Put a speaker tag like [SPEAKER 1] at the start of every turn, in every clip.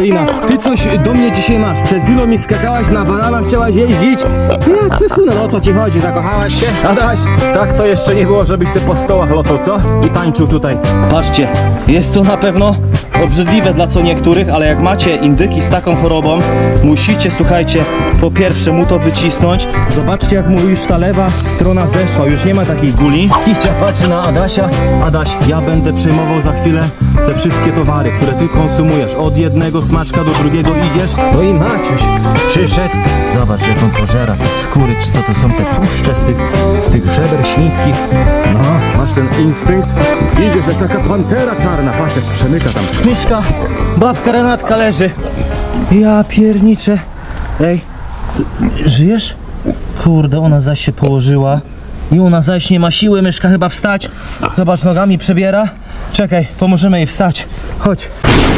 [SPEAKER 1] Marcelina, ty coś do mnie dzisiaj masz. Przed chwilą mi skakałaś na banana, chciałaś jeździć. Ja przesunę, no o co ci chodzi? Zakochałaś się? Adaś, tak to jeszcze nie było, żebyś ty po stołach lotał, co? I tańczył tutaj. Patrzcie, jest to na pewno obrzydliwe dla co niektórych, ale jak macie indyki z taką chorobą, musicie, słuchajcie, po pierwsze mu to wycisnąć. Zobaczcie, jak mu już ta lewa strona zeszła, już nie ma takiej guli. Kicia patrzy na Adasia. Adaś, ja będę przejmował za chwilę te wszystkie towary, które ty konsumujesz. Od jednego smaczka do drugiego idziesz. No i Maciuś przyszedł. Zobacz, jak on pożera te skóry, czy co to są te tłuszcze z tych żeber świńskich. No, masz ten instynkt. Idziesz jak taka pantera czarna. Patrz, jak przemyka tam. Mieszka, babka Renatka leży. Ja pierniczę. Ej, żyjesz? Kurde, ona zaś się położyła. I ona zaś nie ma siły, myszka chyba wstać. Zobacz, nogami przebiera. Czekaj, pomożemy jej wstać. Chodź.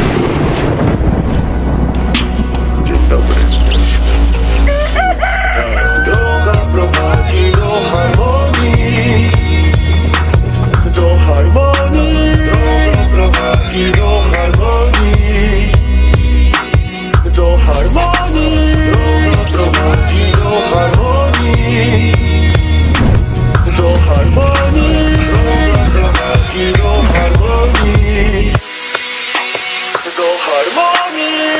[SPEAKER 2] Dzień dobry. Droga prowadzi do harmonii. Do harmonii. Droga prowadzi do harmonii. Do harmonii. Droga prowadzi do harmonii. Do harmonii. Droga prowadzi do harmonii. Do harmonii.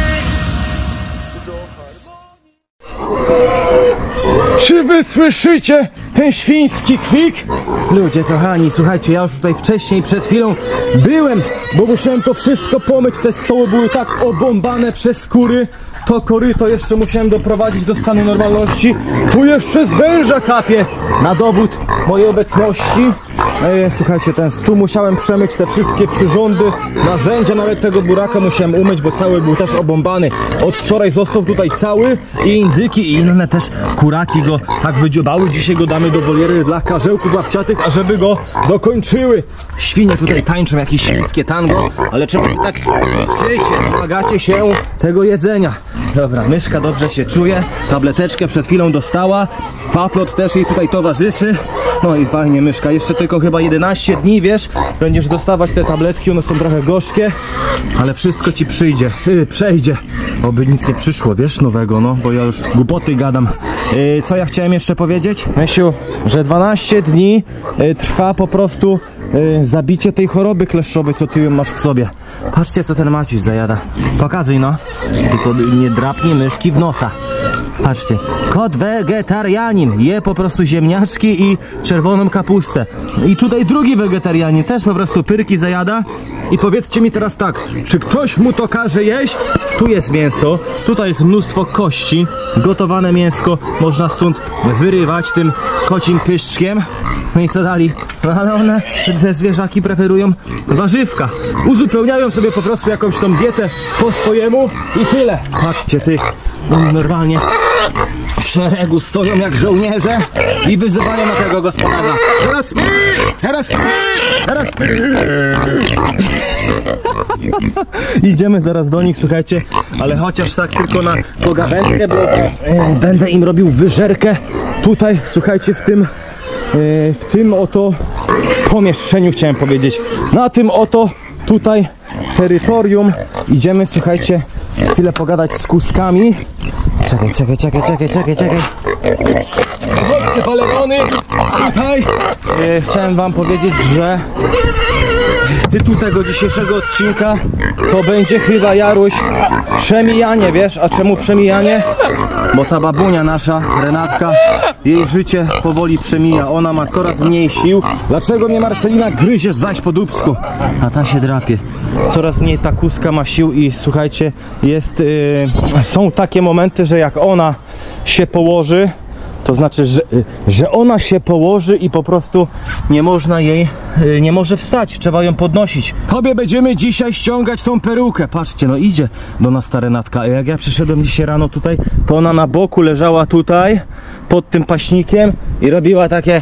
[SPEAKER 1] Czy wy słyszycie ten świński kwik? Ludzie kochani, słuchajcie, ja już tutaj wcześniej, przed chwilą byłem, bo musiałem to wszystko pomyć. Te stoły były tak obąbane przez skóry. To koryto jeszcze musiałem doprowadzić do stanu normalności. Tu jeszcze z węża kapie na dowód mojej obecności. Słuchajcie, ten stół musiałem przemyć, te wszystkie przyrządy, narzędzia, nawet tego buraka musiałem umyć, bo cały był też obąbany. Od wczoraj został tutaj cały i indyki i inne też kuraki go tak wydziobały. Dzisiaj go damy do woliery dla karzełków łapciatych, ażeby go dokończyły. Świnie tutaj tańczą jakieś świńskie tango, ale trzeba tak życie, domagacie się tego jedzenia. Dobra, myszka dobrze się czuje, tableteczkę przed chwilą dostała, Faflot też jej tutaj towarzyszy. No i fajnie, myszka, jeszcze tylko chyba 11 dni, wiesz, będziesz dostawać te tabletki, one są trochę gorzkie, ale wszystko ci przejdzie. Oby nic nie przyszło, wiesz, nowego, no, bo ja już głupoty gadam. Co ja chciałem jeszcze powiedzieć? Mysiu, że 12 dni trwa po prostu zabicie tej choroby kleszczowej, co ty ją masz w sobie. Patrzcie, co ten Maciuś zajada. Pokazuj, no. Tylko nie drapnij myszki w nosa. Patrzcie, kot wegetarianin je po prostu ziemniaczki i czerwoną kapustę. I tutaj drugi wegetarianin też po prostu pyrki zajada. I powiedzcie mi teraz tak, czy ktoś mu to każe jeść? Tu jest mięso, tutaj jest mnóstwo kości, gotowane mięsko można stąd wyrywać tym kocim pyszczkiem. No i co dali? No ale one, te zwierzaki preferują warzywka. Uzupełniają sobie po prostu jakąś tą dietę po swojemu i tyle. Patrzcie, tych normalnie w szeregu stoją jak żołnierze i wyzywają na tego gospodarza. Teraz. Idziemy zaraz do nich, słuchajcie, ale chociaż tak tylko na pogawędkę, bo będę im robił wyżerkę tutaj, słuchajcie, w tym oto pomieszczeniu, chciałem powiedzieć, na tym oto tutaj terytorium. Idziemy, słuchajcie, chwilę pogadać z kuskami. Czekaj. Chodźcie, balewony, tutaj. Chciałem wam powiedzieć, że tytuł tego dzisiejszego odcinka to będzie chyba, Jaruś, przemijanie, wiesz? A czemu przemijanie? Bo ta babunia nasza, Renatka, jej życie powoli przemija. Ona ma coraz mniej sił. Dlaczego mnie, Marcelina, gryziesz zaś po dupsku? A ta się drapie. Coraz mniej ta kuska ma sił i słuchajcie, są takie momenty, że jak ona się położy, to znaczy, że ona się położy i po prostu nie może wstać, trzeba ją podnosić. Tobie będziemy dzisiaj ściągać tą perukę. Patrzcie, no idzie do nas ta Renatka. Jak ja przyszedłem dzisiaj rano tutaj, to ona na boku leżała tutaj, pod tym paśnikiem i robiła takie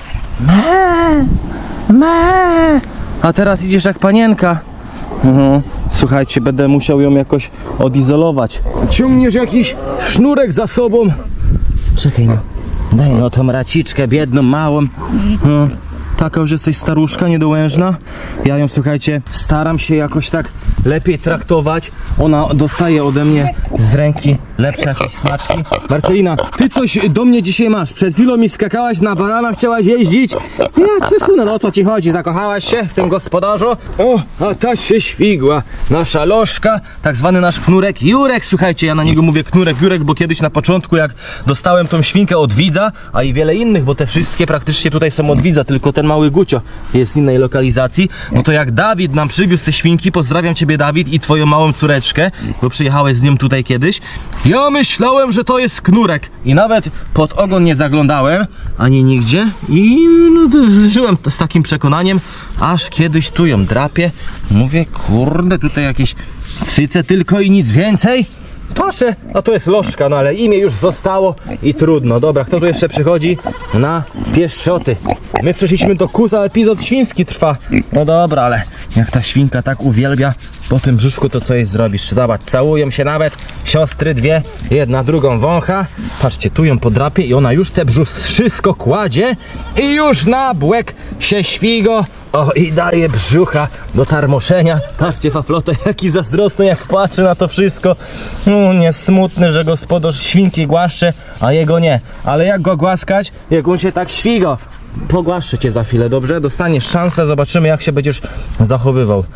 [SPEAKER 1] a teraz idziesz jak panienka. Słuchajcie, będę musiał ją jakoś odizolować. Ciągniesz jakiś sznurek za sobą. Czekaj, no. Daj no tą raciczkę biedną, małą. Taka już jesteś staruszka, niedołężna. Ja ją, słuchajcie, staram się jakoś tak lepiej traktować. Ona dostaje ode mnie z ręki lepsze jakieś smaczki. Marcelina, ty coś do mnie dzisiaj masz. Przed chwilą mi skakałaś na barana, chciałaś jeździć. Ja cię sunę, no o co ci chodzi? Zakochałaś się w tym gospodarzu? O, a ta się świgła. Nasza lożka, tak zwany nasz knurek Jurek. Słuchajcie, ja na niego mówię knurek Jurek, bo kiedyś na początku, jak dostałem tą świnkę od widza, a i wiele innych, bo te wszystkie praktycznie tutaj są od widza, tylko ten mały Gucio jest z innej lokalizacji, no to jak Dawid nam przywiózł te świnki, pozdrawiam ciebie Dawid i twoją małą córeczkę, bo przyjechałeś z nią tutaj kiedyś, ja myślałem, że to jest knurek i nawet pod ogon nie zaglądałem, ani nigdzie i no, żyłem z takim przekonaniem, aż kiedyś tu ją drapię, mówię, kurde, tutaj jakieś cyce tylko i nic więcej. Proszę, a to jest lożka, no ale imię już zostało i trudno. Dobra, kto tu jeszcze przychodzi na pieszczoty? My przeszliśmy do Kuza, epizod świński trwa. No dobra, ale jak ta świnka tak uwielbia po tym brzuszku, to co jej zrobisz? Zobacz, całują się nawet siostry dwie, jedna drugą wącha. Patrzcie, tu ją podrapie i ona już te wszystko kładzie i już na błek się świgo. O, i daje brzucha do tarmoszenia. Patrzcie, Faflota, jaki zazdrosny, jak patrzy na to wszystko. No, nie smutny, że gospodarz świnki głaszcze, a jego nie. Ale jak go głaskać, jak on się tak świgo? Pogłaszczę cię za chwilę, dobrze? Dostaniesz szansę, zobaczymy, jak się będziesz zachowywał.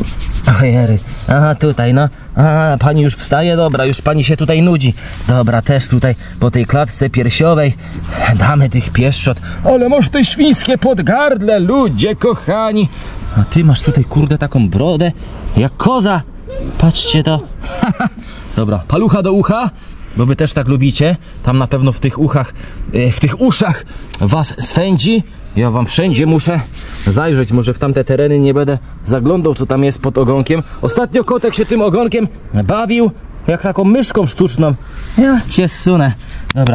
[SPEAKER 1] Ojery, aha, tutaj, no. A, pani już wstaje? Dobra, już pani się tutaj nudzi. Dobra, też tutaj po tej klatce piersiowej damy tych pieszczot. Ale masz te świńskie podgardle, ludzie kochani. A ty masz tutaj, kurde, taką brodę jak koza. Patrzcie to. Dobra, palucha do ucha, bo wy też tak lubicie. Tam na pewno w tych uchach, w tych uszach was swędzi. Ja wam wszędzie muszę zajrzeć, może w tamte tereny nie będę zaglądał, co tam jest pod ogonkiem. Ostatnio kotek się tym ogonkiem bawił, jak taką myszką sztuczną. Ja cię sunę. Dobra.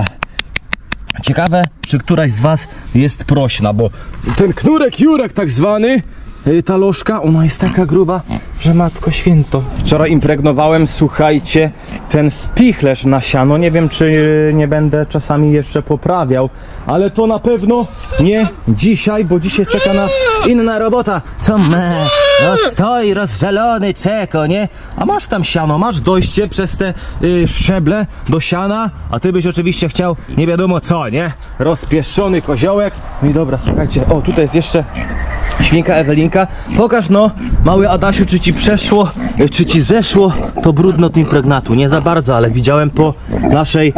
[SPEAKER 1] Ciekawe, czy któraś z was jest prośna, bo ten knurek Jurek tak zwany, ta lożka, ona jest taka gruba, że matko święto. Wczoraj impregnowałem, słuchajcie, ten spichlerz na siano. Nie wiem, czy nie będę czasami jeszcze poprawiał, ale to na pewno nie dzisiaj, bo dzisiaj czeka nas inna robota. Co me? No stoi rozżalony, czeko, nie? A masz tam siano, masz dojście przez te szczeble do siana, a ty byś oczywiście chciał nie wiadomo co, nie? Rozpieszczony koziołek. No i dobra, słuchajcie, o tutaj jest jeszcze świnka Ewelinka. Pokaż no, mały Adasiu, czy ci przeszło, czy ci zeszło to brudno od impregnatu. Nie za bardzo, ale widziałem po naszej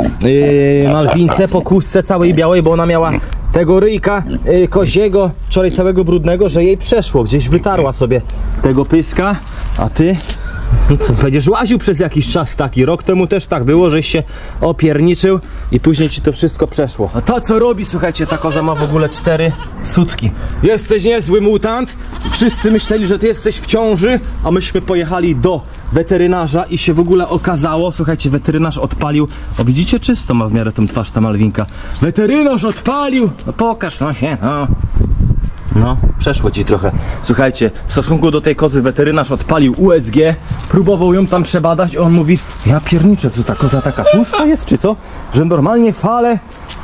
[SPEAKER 1] Malwince, po kózce całej białej, bo ona miała tego ryjka koziego, wczoraj całego brudnego, że jej przeszło. Gdzieś wytarła sobie tego pyska, a ty... No co, będziesz łaził przez jakiś czas taki. Rok temu też tak było, żeś się opierniczył i później ci to wszystko przeszło. A to co robi, słuchajcie, ta koza ma w ogóle 4 sutki. Jesteś niezły mutant. Wszyscy myśleli, że ty jesteś w ciąży, a myśmy pojechali do weterynarza i się w ogóle okazało, słuchajcie, weterynarz odpalił. O, widzicie, czysto ma w miarę tą twarz ta Malwinka. Weterynarz odpalił. No pokaż, no się, no. No, przeszło ci trochę. Słuchajcie, w stosunku do tej kozy weterynarz odpalił USG, próbował ją tam przebadać, on mówi, ja pierniczę, co ta koza taka tłusta jest, czy co? Że normalnie fale,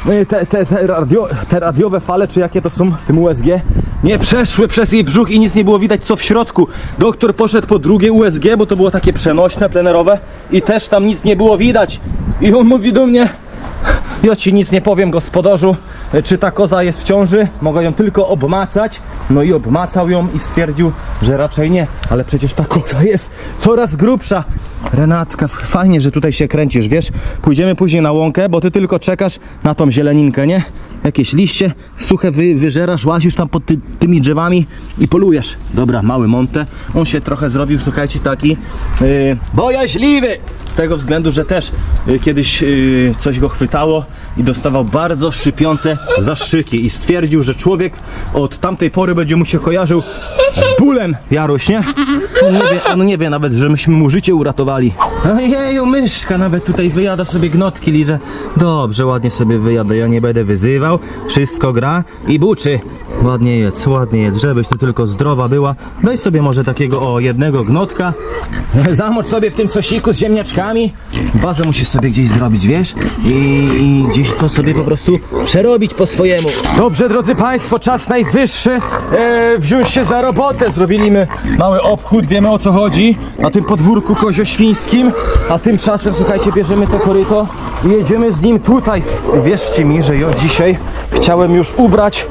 [SPEAKER 1] te radiowe fale, czy jakie to są w tym USG, nie przeszły przez jej brzuch i nic nie było widać, co w środku. Doktor poszedł po drugie USG, bo to było takie przenośne, plenerowe i też tam nic nie było widać. I on mówi do mnie, ja ci nic nie powiem, gospodarzu, czy ta koza jest w ciąży, mogę ją tylko obmacać. No i obmacał ją i stwierdził, że raczej nie, ale przecież ta koza jest coraz grubsza. Renatka, fajnie, że tutaj się kręcisz, wiesz, pójdziemy później na łąkę, bo ty tylko czekasz na tą zieleninkę, nie? Jakieś liście suche wyżerasz, łazisz tam pod tymi drzewami i polujesz. Dobra, mały Monte, on się trochę zrobił, słuchajcie, taki bojaźliwy, z tego względu, że też kiedyś coś go chwytało i dostawał bardzo szczypiące zastrzyki i stwierdził, że człowiek od tamtej pory będzie mu się kojarzył z bólem, Jaruś, nie? On nie wie nawet, że myśmy mu życie uratowali. wali. Ojeju, myszka nawet tutaj wyjada sobie gnotki, liże. Dobrze, ładnie sobie wyjada, ja nie będę wyzywał. Wszystko gra i buczy. Ładnie jedz, żebyś ty tylko zdrowa była. Weź sobie może takiego, jednego gnotka. Zamocz sobie w tym sosiku z ziemniaczkami. Bazę musisz sobie gdzieś zrobić, wiesz? I gdzieś to sobie po prostu przerobić po swojemu. Dobrze, drodzy Państwo, czas najwyższy wziąć się za robotę. Zrobiliśmy mały obchód, wiemy o co chodzi na tym podwórku kozioświńskim. A tymczasem, słuchajcie, bierzemy to koryto i jedziemy z nim tutaj. Wierzcie mi, że ja dzisiaj chciałem już ubrać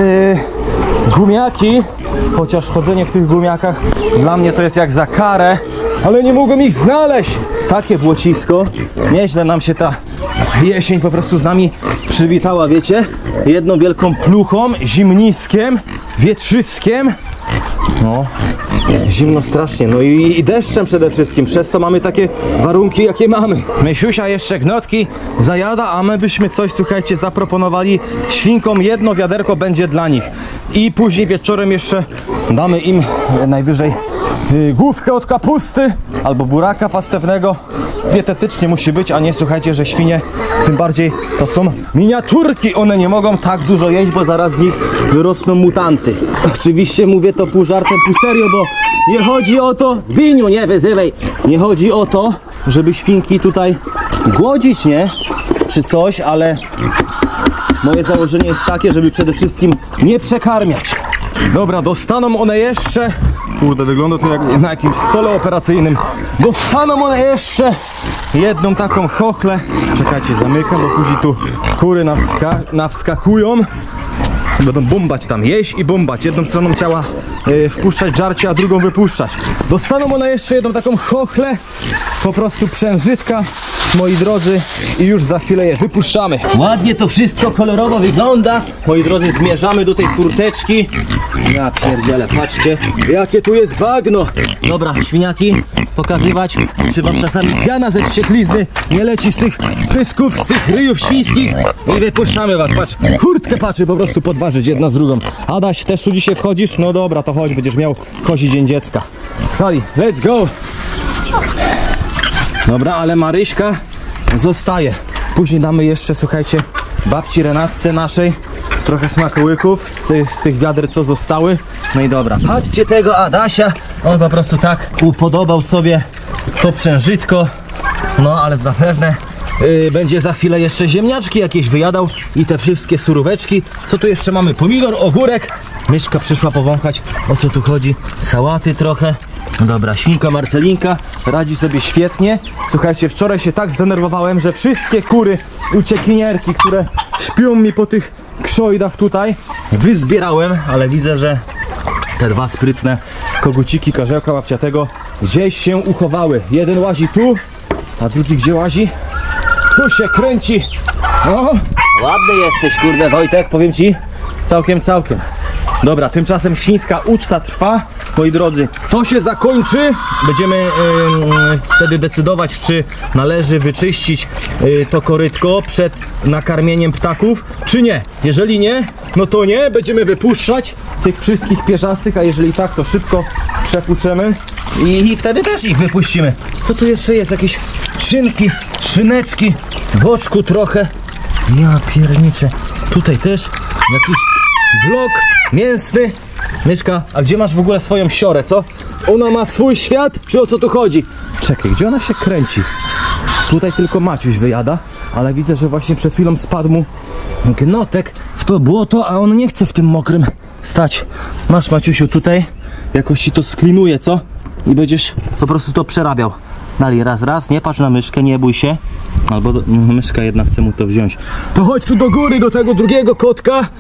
[SPEAKER 1] gumiaki, chociaż chodzenie w tych gumiakach dla mnie to jest jak za karę, ale nie mogłem ich znaleźć. Takie błocisko, nieźle nam się ta jesień po prostu z nami przywitała, wiecie? Jedną wielką pluchą, zimniskiem, wietrzyskiem. No, zimno strasznie, no i deszczem przede wszystkim, przez to mamy takie warunki, jakie mamy. Mysiusia jeszcze gnotki zajada, a my byśmy coś, słuchajcie, zaproponowali świnkom, jedno wiaderko będzie dla nich. I później wieczorem jeszcze damy im najwyżej główkę od kapusty albo buraka pastewnego. Dietetycznie musi być, a nie, słuchajcie, że świnie, tym bardziej to są miniaturki, one nie mogą tak dużo jeść, bo zaraz z nich wyrosną mutanty. Oczywiście mówię to pół żartem, pół serio, bo nie chodzi o to, Zbiniu, nie wyzywaj, nie chodzi o to, żeby świnki tutaj głodzić, nie? Czy coś, ale moje założenie jest takie, żeby przede wszystkim nie przekarmiać. Dobra, dostaną one jeszcze, kurde, wygląda to jak na jakimś stole operacyjnym. Dostaną one jeszcze jedną taką chochlę. Czekajcie, zamykam, bo później tu kury nawskakują. Będą bombać tam, jeść i bombać. Jedną stroną ciała wpuszczać żarcie, a drugą wypuszczać. Dostaną one jeszcze jedną taką chochlę, po prostu przężytka, moi drodzy, i już za chwilę je wypuszczamy. Ładnie to wszystko kolorowo wygląda. Moi drodzy, zmierzamy do tej furteczki. Ja pierdzielę, patrzcie, jakie tu jest bagno. Dobra, świniaki, pokazywać, czy wam czasami piana ze wścieklizny nie leci z tych pysków, z tych ryjów świńskich. I wypuszczamy was, patrz, furtkę patrzy po prostu podważyć jedna z drugą. Adaś, też tu dzisiaj wchodzisz? No dobra, to chodź, będziesz miał kozi dzień dziecka. Dali, let's go. Dobra, ale Maryśka zostaje. Później damy jeszcze, słuchajcie, babci Renatce naszej trochę smakołyków z tych wiader, co zostały. No i dobra, patrzcie tego Adasia, on po prostu tak upodobał sobie to przężytko. No ale zapewne będzie za chwilę jeszcze ziemniaczki jakieś wyjadał i te wszystkie suróweczki. Co tu jeszcze mamy? Pomidor, ogórek. Myszka przyszła powąchać, o co tu chodzi. Sałaty trochę. Dobra, świnka Marcelinka radzi sobie świetnie. Słuchajcie, wczoraj się tak zdenerwowałem, że wszystkie kury uciekinierki, które śpią mi po tych krzojdach tutaj, wyzbierałem, ale widzę, że te dwa sprytne koguciki karzełka łapciatego gdzieś się uchowały. Jeden łazi tu, a drugi gdzie łazi? Tu się kręci. O, ładny jesteś, kurde, Wojtek, powiem ci, całkiem. Dobra, tymczasem świńska uczta trwa, moi drodzy. To się zakończy. Będziemy wtedy decydować, czy należy wyczyścić to korytko przed nakarmieniem ptaków, czy nie. Jeżeli nie, no to nie. Będziemy wypuszczać tych wszystkich pierzastych, a jeżeli tak, to szybko przepłuczemy i wtedy też ich wypuścimy. Co tu jeszcze jest? Jakieś szynki, szyneczki, boczku trochę. Ja pierniczę. Tutaj też jakiś blok mięsny. Myszka, a gdzie masz w ogóle swoją siorę, co? Ona ma swój świat, czy o co tu chodzi? Czekaj, gdzie ona się kręci? Tutaj tylko Maciuś wyjada, ale widzę, że właśnie przed chwilą spadł mu gnotek w to błoto, a on nie chce w tym mokrym stać. Masz, Maciusiu, tutaj jakoś ci to sklinuje, co? I będziesz po prostu to przerabiał. Dali, raz, nie patrz na myszkę, nie bój się. Albo myszka jednak chce mu to wziąć. To chodź tu do góry, do tego drugiego kotka.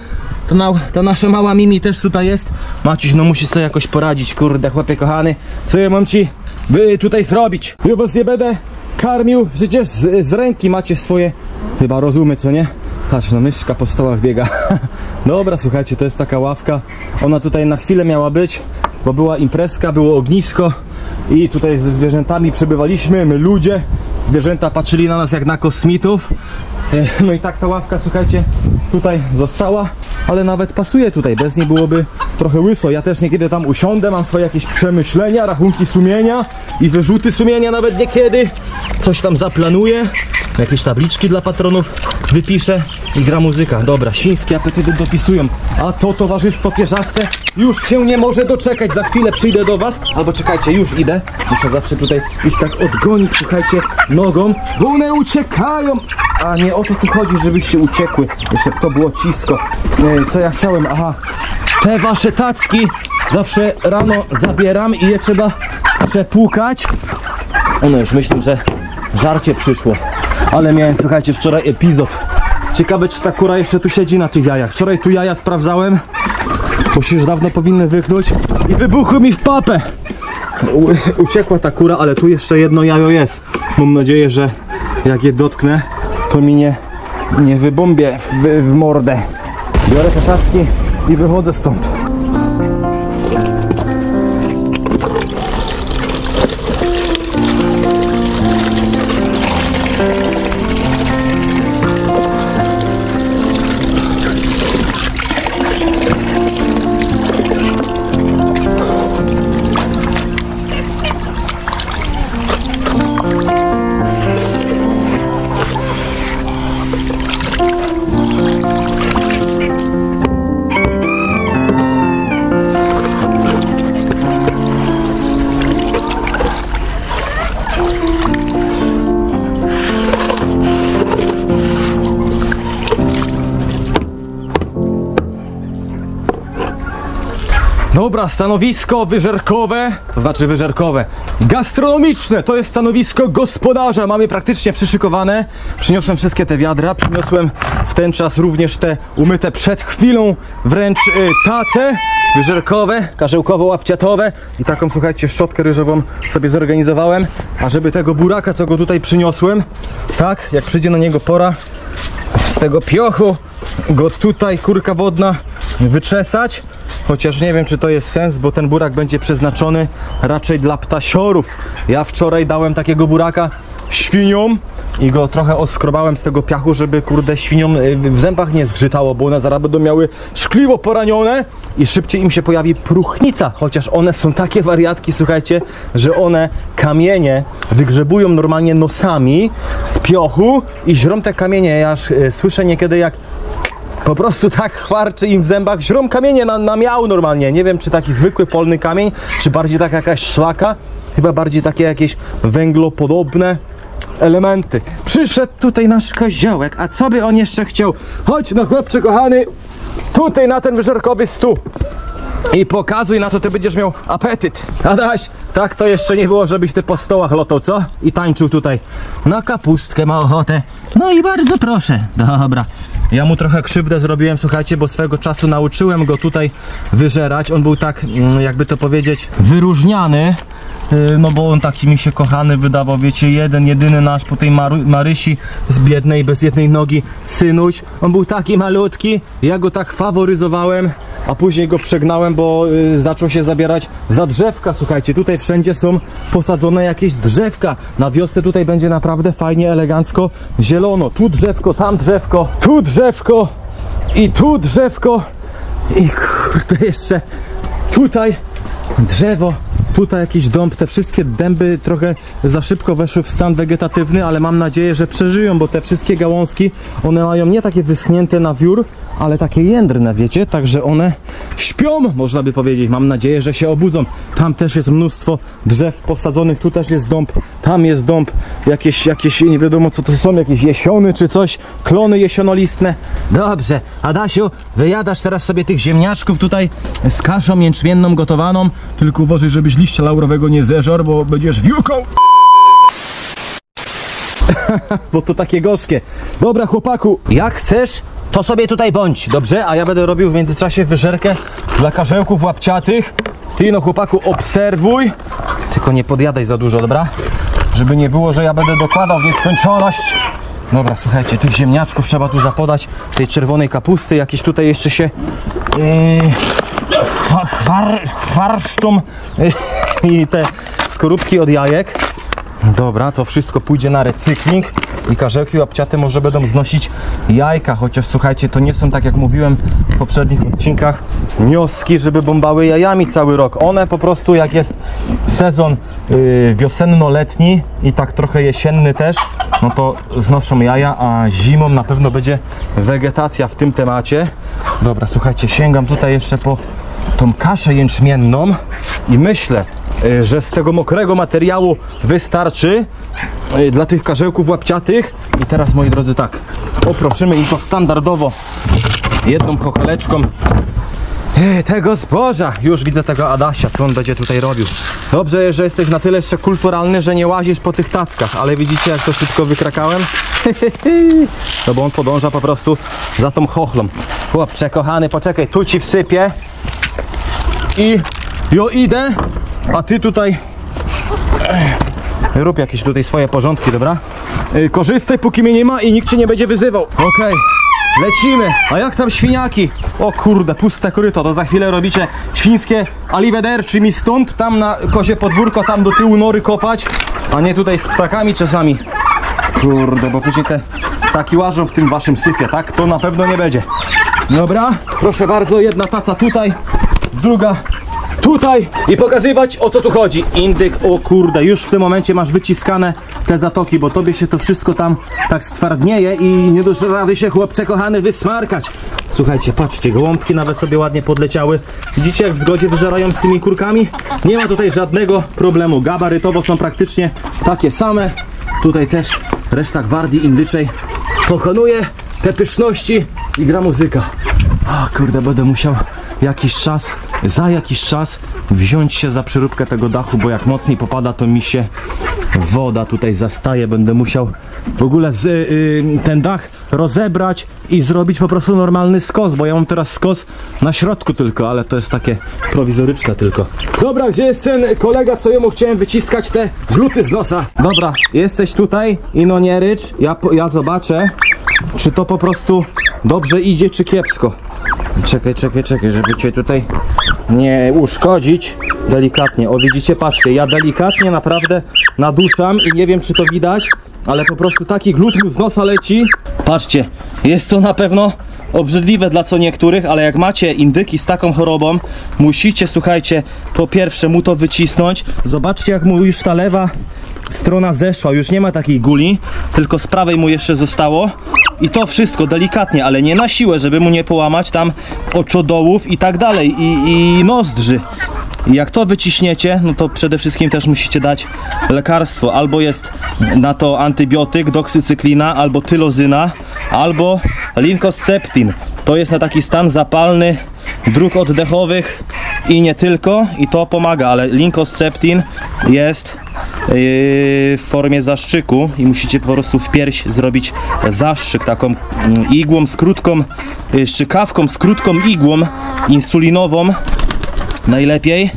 [SPEAKER 1] Ta nasza mała Mimi też tutaj jest. Maciuś, no musisz sobie jakoś poradzić, kurde, chłopie kochany. Co ja mam ci tutaj zrobić? Ja was nie będę karmił, przecież z ręki macie swoje chyba rozumy, co nie? Patrz, no myszka po stołach biega. Dobra, słuchajcie, to jest taka ławka. Ona tutaj na chwilę miała być, bo była imprezka, było ognisko i tutaj ze zwierzętami przebywaliśmy, my ludzie. Zwierzęta patrzyli na nas jak na kosmitów. No i tak ta ławka, słuchajcie, tutaj została, ale nawet pasuje tutaj, bez niej byłoby trochę łyso. Ja też niekiedy tam usiądę, mam swoje jakieś przemyślenia, rachunki sumienia i wyrzuty sumienia nawet niekiedy. Coś tam zaplanuję, jakieś tabliczki dla patronów wypiszę i gra muzyka. Dobra, świńskie apetyty dopisują. A to towarzystwo pierzaste już się nie może doczekać. Za chwilę przyjdę do was, albo czekajcie, już idę. Muszę zawsze tutaj ich tak odgonić, słuchajcie, nogą, bo one uciekają. A nie o to tu chodzi, żebyście uciekły. Jeszcze to było cisko. Co ja chciałem? Aha, te wasze tacki zawsze rano zabieram i je trzeba przepłukać. One już myślą, że żarcie przyszło. Ale miałem, słuchajcie, wczoraj epizod. Ciekawe, czy ta kura jeszcze tu siedzi na tych jajach. Wczoraj tu jaja sprawdzałem, bo się już dawno powinny wychnąć i wybuchły mi w papę. Uciekła ta kura, ale tu jeszcze jedno jajo jest. Mam nadzieję, że jak je dotknę, to mi nie wybombię w mordę. Biorę te tacki i wychodzę stąd. Dobra, stanowisko wyżerkowe, to znaczy wyżerkowe, gastronomiczne, to jest stanowisko gospodarza. Mamy praktycznie przyszykowane. Przyniosłem wszystkie te wiadra, przyniosłem w ten czas również te umyte przed chwilą wręcz tace wyżerkowe, karzełkowo-łapciatowe i taką, słuchajcie, szczotkę ryżową sobie zorganizowałem. A żeby tego buraka, co go tutaj przyniosłem, tak, jak przyjdzie na niego pora, z tego piochu go tutaj, kurka wodna, wyczesać. Chociaż nie wiem, czy to jest sens, bo ten burak będzie przeznaczony raczej dla ptasiorów. Ja wczoraj dałem takiego buraka świniom i go trochę oskrobałem z tego piachu, żeby, kurde, świniom w zębach nie zgrzytało, bo one zaraz będą miały szkliwo poranione i szybciej im się pojawi próchnica. Chociaż one są takie wariatki, słuchajcie, że one kamienie wygrzebują normalnie nosami z piochu i żrą te kamienie. Ja aż słyszę niekiedy, jak po prostu tak chwarczy im w zębach, żrą kamienie na miał normalnie. Nie wiem, czy taki zwykły polny kamień, czy bardziej taka jakaś szlaka. Chyba bardziej takie jakieś węglopodobne elementy. Przyszedł tutaj nasz koziołek, a co by on jeszcze chciał? Chodź no, chłopcze kochany, tutaj na ten wyżerkowy stół i pokazuj, na co ty będziesz miał apetyt. Adaś, tak to jeszcze nie było, żebyś ty po stołach lotał, co? I tańczył tutaj. Na kapustkę ma ochotę. No i bardzo proszę. Dobra. Ja mu trochę krzywdę zrobiłem, słuchajcie, bo swego czasu nauczyłem go tutaj wyżerać. On był tak, jakby to powiedzieć, wyróżniany. No bo on taki mi się kochany wydawał, wiecie, jedyny nasz po tej Marysi z biednej, bez jednej nogi synuś. On był taki malutki, ja go tak faworyzowałem, a później go przegnałem, bo zaczął się zabierać za drzewka. Słuchajcie, tutaj wszędzie są posadzone jakieś drzewka. Na wiosnę tutaj będzie naprawdę fajnie, elegancko, zielono. Tu drzewko, tam drzewko, tu drzewko i tu drzewko i kurde jeszcze tutaj drzewo. Tutaj jakiś dąb, te wszystkie dęby trochę za szybko weszły w stan wegetatywny, ale mam nadzieję, że przeżyją, bo te wszystkie gałązki, one mają nie takie wyschnięte na wiór, ale takie jędrne, wiecie, także one śpią, można by powiedzieć. Mam nadzieję, że się obudzą. Tam też jest mnóstwo drzew posadzonych, tu też jest dąb, tam jest dąb, jakieś nie wiadomo co to są, jakieś jesiony czy coś, klony jesionolistne. Dobrze, Adasiu, wyjadasz teraz sobie tych ziemniaczków tutaj z kaszą jęczmienną gotowaną, tylko uważaj, żebyś liścia laurowego nie zeżarł, bo będziesz wiłką. Bo to takie gorzkie. Dobra, chłopaku, jak chcesz, to sobie tutaj bądź, dobrze? A ja będę robił w międzyczasie wyżerkę dla karzełków łapciatych. Ty no, chłopaku, obserwuj, tylko nie podjadaj za dużo, dobra? Żeby nie było, że ja będę dokładał w nieskończoność. Dobra, słuchajcie, tych ziemniaczków trzeba tu zapodać, tej czerwonej kapusty, jakieś tutaj jeszcze się chwarszczą i te skorupki od jajek. Dobra, to wszystko pójdzie na recykling. i karzełki łapciate może będą znosić jajka, chociaż słuchajcie, to nie są, tak jak mówiłem w poprzednich odcinkach, wnioski, żeby bombały jajami cały rok. One po prostu, jak jest sezon wiosenno-letni i tak trochę jesienny też, no to znoszą jaja, a zimą na pewno będzie wegetacja w tym temacie. Dobra, słuchajcie, sięgam tutaj jeszcze po tą kaszę jęczmienną i myślę, że z tego mokrego materiału wystarczy dla tych karzełków łapciatych. I teraz, moi drodzy, tak, oproszymy im to standardowo jedną chocheleczką tego zboża. Już widzę tego Adasia, co on będzie tutaj robił. Dobrze, że jesteś na tyle jeszcze kulturalny, że nie łazisz po tych tackach, ale widzicie, jak to szybko wykrakałem? No bo on podąża po prostu za tą chochlą. Chłopcze kochany, poczekaj, tu ci wsypię i jo idę, a ty tutaj rób jakieś tutaj swoje porządki, dobra? Korzystaj, póki mnie nie ma i nikt cię nie będzie wyzywał. Okej, lecimy. A jak tam świniaki? O kurde, puste koryto, to za chwilę robicie świńskie arrivederci mi stąd, tam na kozie podwórko, tam do tyłu nory kopać, a nie tutaj z ptakami czasami. Kurde, bo później te ptaki łażą w tym waszym syfie, tak? To na pewno nie będzie. Dobra, proszę bardzo, jedna taca tutaj, druga tutaj i pokazywać, o co tu chodzi. Indyk, o kurde, już w tym momencie masz wyciskane te zatoki, bo tobie się to wszystko tam tak stwardnieje i nie dasz rady się, chłopcze kochany, wysmarkać. Słuchajcie, patrzcie, gołąbki nawet sobie ładnie podleciały. Widzicie, jak w zgodzie wyżerają z tymi kurkami? Nie ma tutaj żadnego problemu. Gabarytowo są praktycznie takie same. Tutaj też reszta gwardii indyczej pokonuje te pyszności i gra muzyka. O kurde, będę musiał za jakiś czas wziąć się za przeróbkę tego dachu, bo jak mocniej popada, to mi się woda tutaj zastaje. Będę musiał w ogóle ten dach rozebrać i zrobić po prostu normalny skos, bo ja mam teraz skos na środku tylko, ale to jest takie prowizoryczne tylko. Dobra, gdzie jest ten kolega, co jemu chciałem wyciskać te gluty z nosa? Dobra, jesteś tutaj i no nie rycz, ja zobaczę, czy to po prostu dobrze idzie, czy kiepsko. Czekaj, żeby cię tutaj nie uszkodzić. Delikatnie, o widzicie, patrzcie, ja delikatnie naprawdę naduszam i nie wiem, czy to widać, ale po prostu taki glut mu z nosa leci. Patrzcie, jest to na pewno obrzydliwe dla co niektórych, ale jak macie indyki z taką chorobą, musicie, słuchajcie, po pierwsze mu to wycisnąć. Zobaczcie, jak mu już ta lewa strona zeszła, już nie ma takiej guli, tylko z prawej mu jeszcze zostało. I to wszystko delikatnie, ale nie na siłę, żeby mu nie połamać tam oczodołów i tak dalej, i nozdrzy. I jak to wyciśniecie, no to przede wszystkim też musicie dać lekarstwo. Albo jest na to antybiotyk, doksycyklina, albo tylozyna, albo linkosceptin. To jest na taki stan zapalny dróg oddechowych i nie tylko, i to pomaga, ale linkosceptin jest w formie zastrzyku i musicie po prostu w pierś zrobić zastrzyk taką igłą z krótką, szczykawką z krótką igłą insulinową najlepiej,